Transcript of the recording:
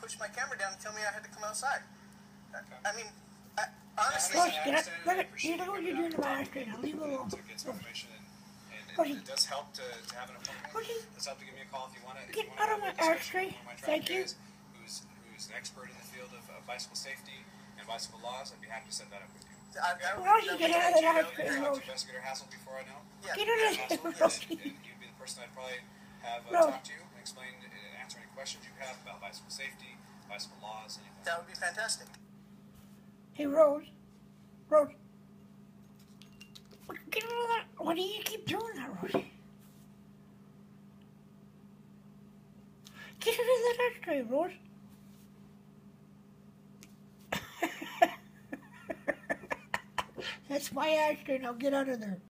pushed my camera down and tell me I had to come outside. I mean, honestly, Ross, get up. You know what you're doing to my ice cream. Now leave it alone. To get some information, and it does help to have an appointment. It does help to give me a call if you want to. Get out of my ice cream. Thank you. Who's an expert in the field of bicycle safety and bicycle laws, I'd be happy to set that up with you. Rosie, get out of that ice cream, Rosie. Investigator Hassel before I know. Get out of there, Rosie. You'd be the person I'd probably have talk to you and explain and answer any questions you have about bicycle safety, bicycle laws, anything. That would be fantastic. Hey, Rose. Rose. Get out of that. Why do you keep doing that, Rosie? Get out of that ice cream, Rose. That's my ice cream. Now get out of there.